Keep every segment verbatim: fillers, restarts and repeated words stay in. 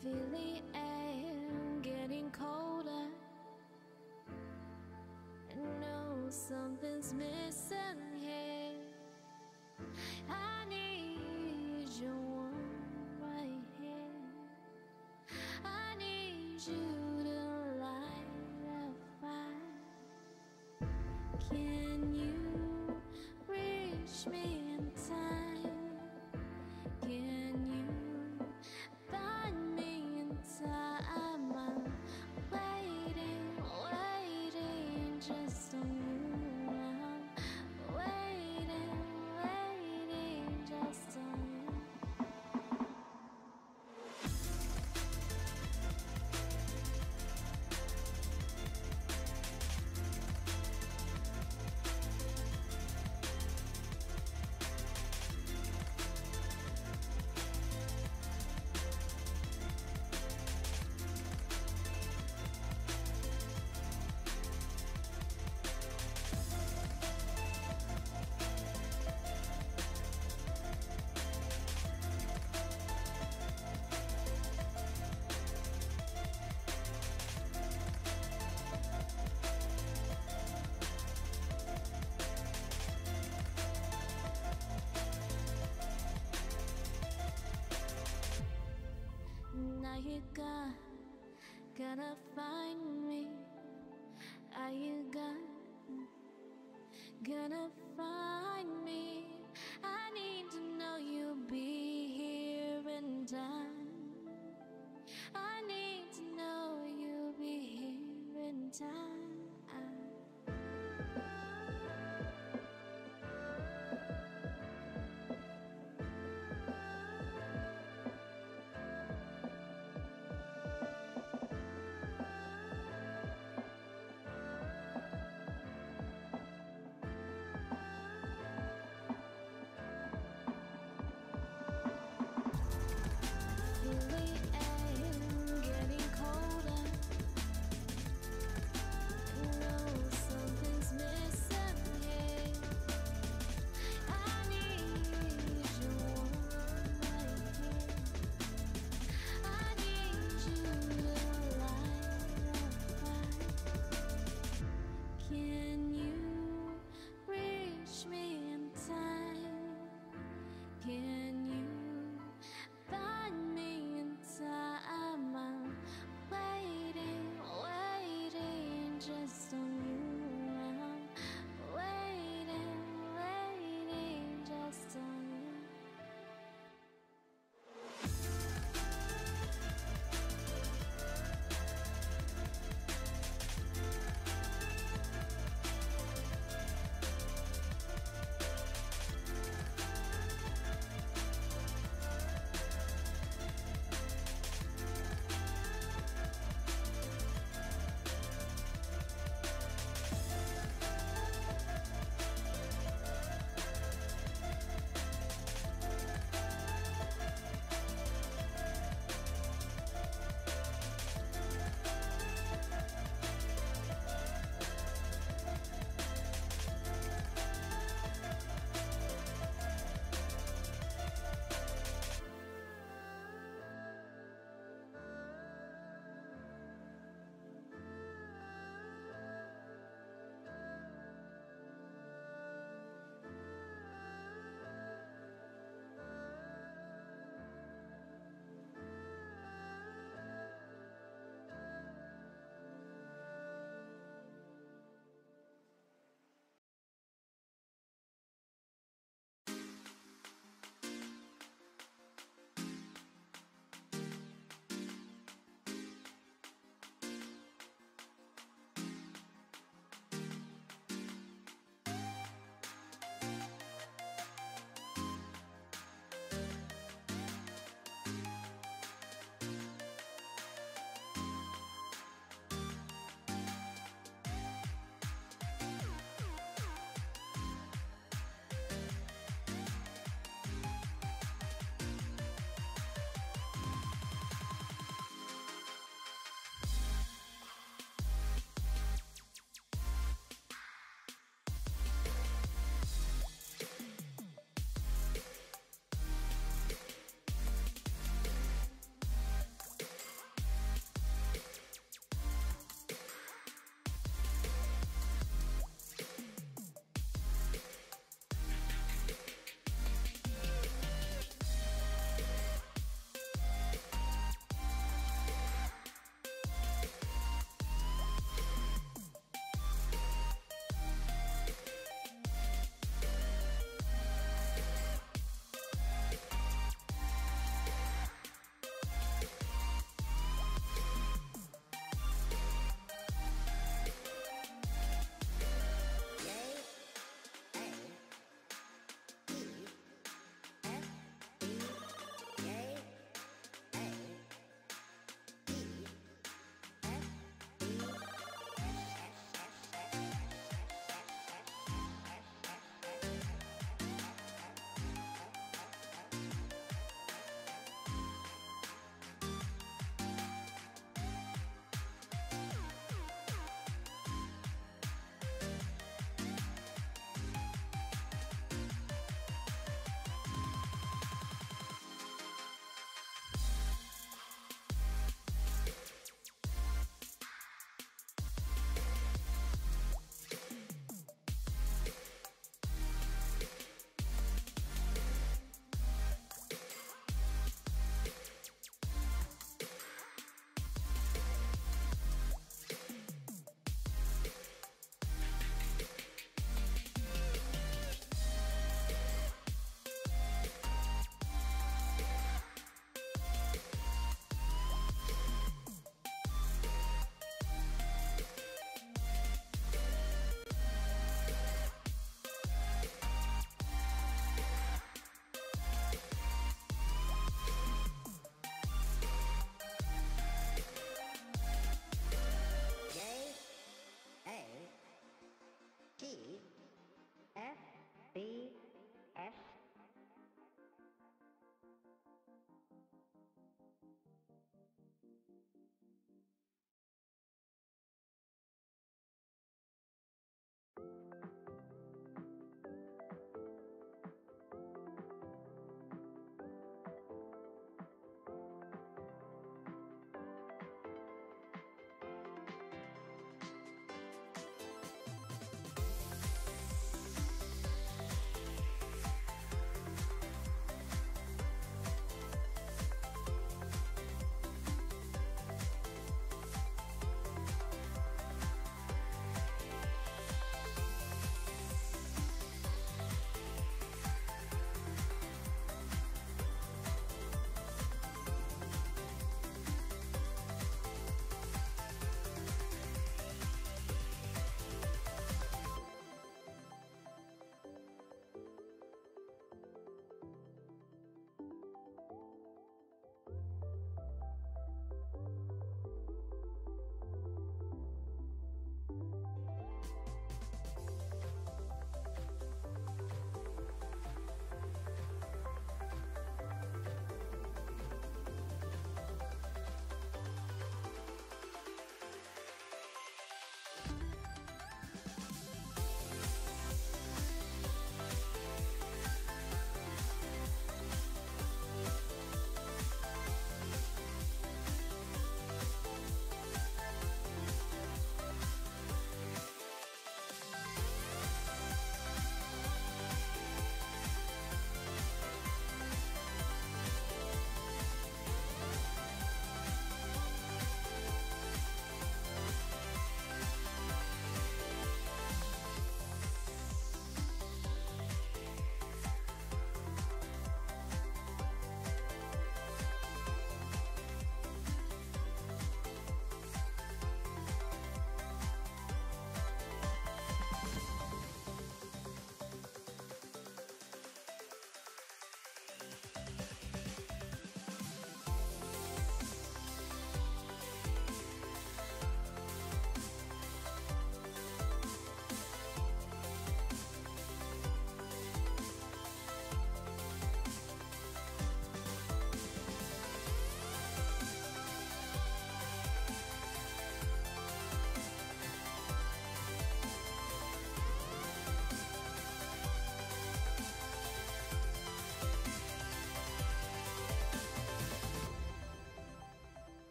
Feel the air getting colder. I know something's missing here. I need your warm right here. I need you to light a fire. Can you reach me in time? Can you find me in time? I'm waiting, waiting just on you. I'm waiting, waiting just on you. Now you got, gonna find me. Are you gonna, gonna find me? I need to know you'll be here in time. I need to know you'll be here in time.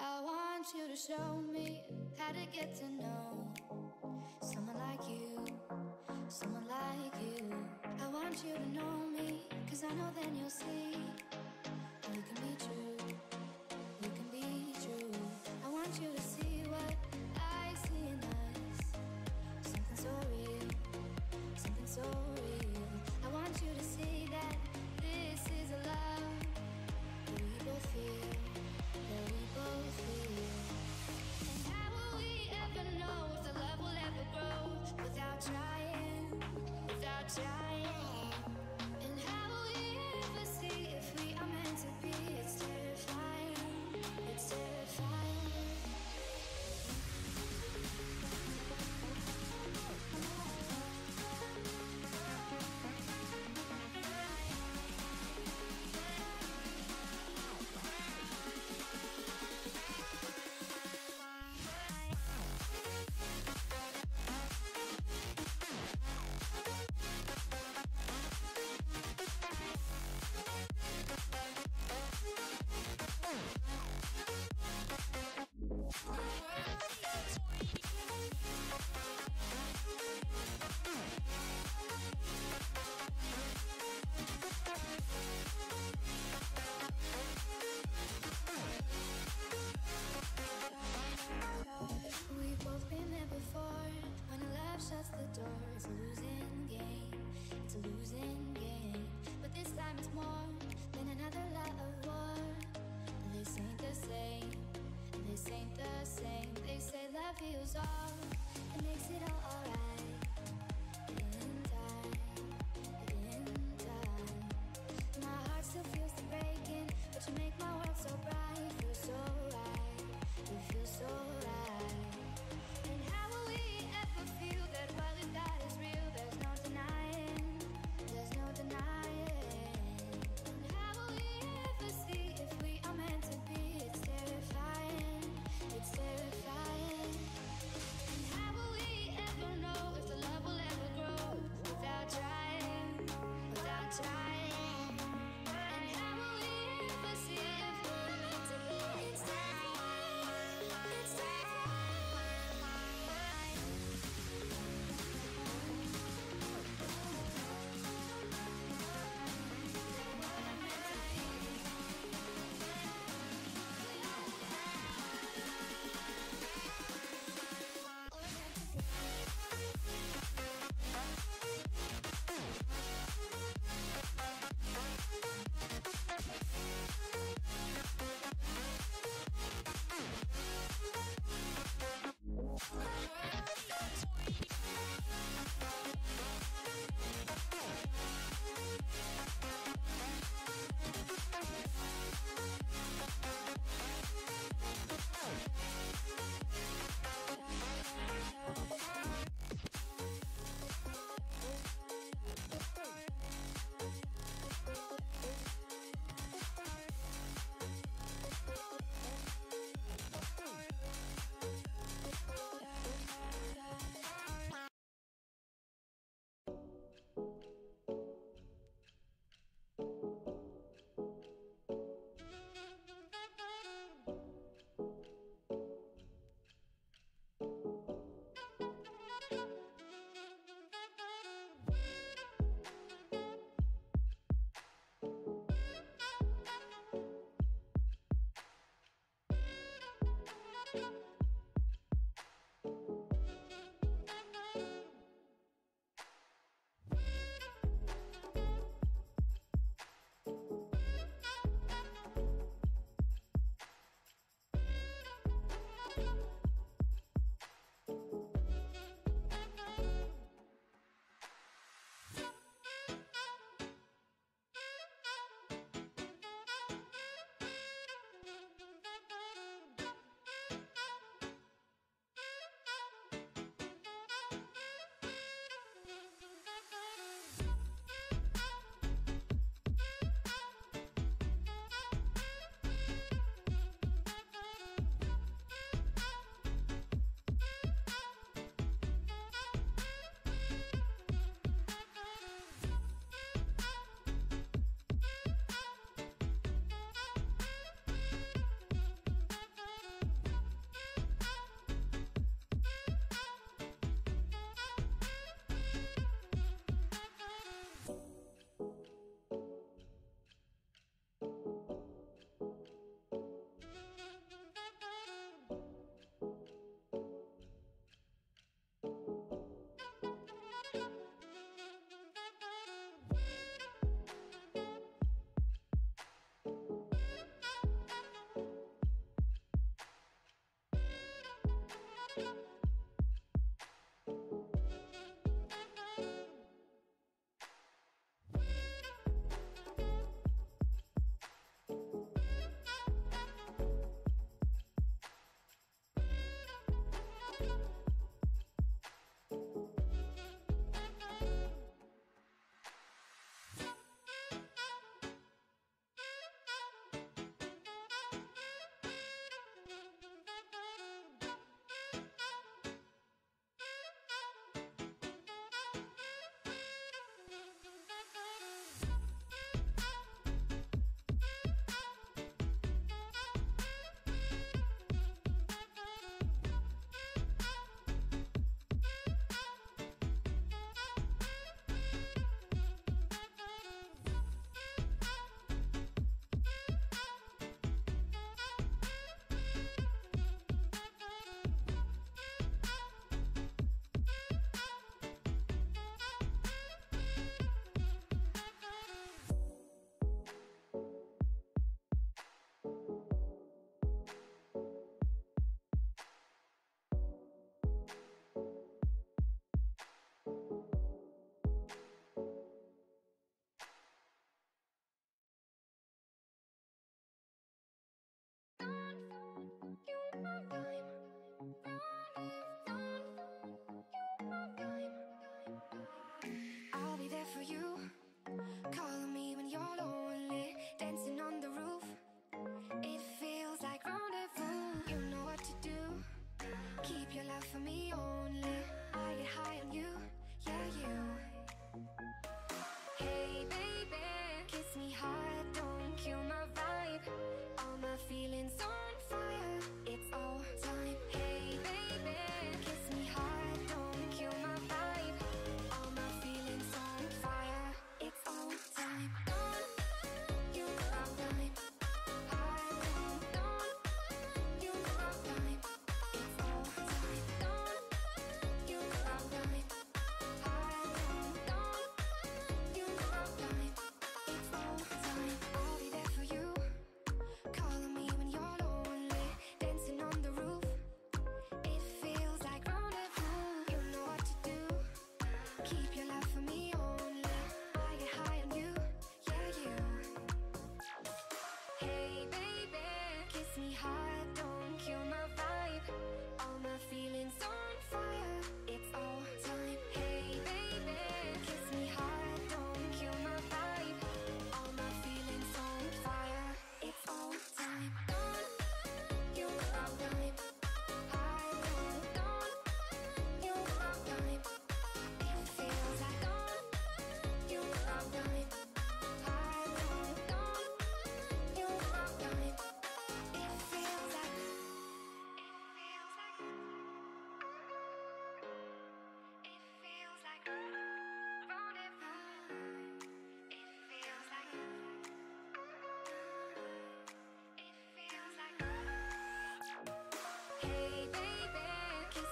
I want you to show me how to get to know someone like you, someone like you. I want you to know me, cause I know then you'll see we can be true, we can be true. I want you to see what I see in us, something so real, something so real. I want you to see that this is a love that we both feel, that we both feel. And how will we ever know if the love will ever grow without trying, without trying? And how will we ever see if we are meant to be? It's terrifying, it's terrifying. We've both been there before. When a love shuts the door, it's a losing game. It's a losing game. But this time it's more than another lot of war. This ain't the same. This ain't the same. They say love heals all. It makes it all alright. In time, in time. My heart still feels the breaking, but you make my world so bright. Feel so right. You feel so right. And how will we ever feel that while if that is real, there's no denying, there's no denying. And how will we ever see if we are meant to be? It's terrifying, it's terrifying. And how will we ever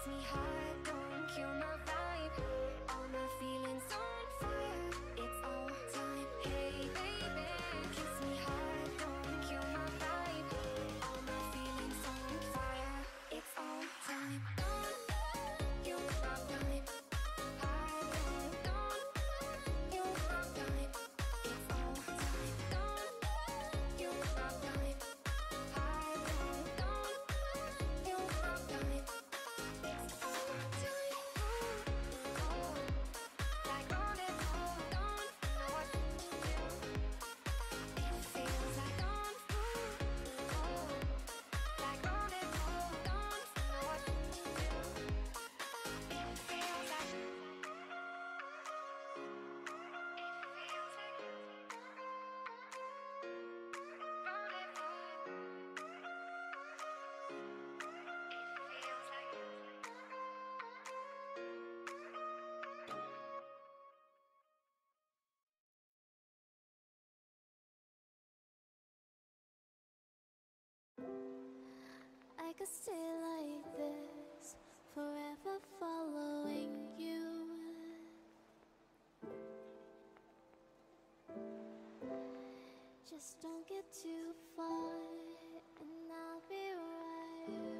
me hard, don't kill my vibe. All my feelings on fire, it's all time. Hey baby, kiss me hard, don't kill my vibe. All my feelings on fire, it's all time. Don't kill my vibe. Hard, don't, don't kill my vibe. It's all time. Don't kill my vibe. Hard, don't, don't kill my vibe. It's all time. Oh, oh, like rendezvous. Don't know what to do. It feels like on oh, like rendezvous. Don't know what to do. It feels like it feels like rendezvous. It feels like I could stay like this, forever following you. Just don't get too far, and I'll be right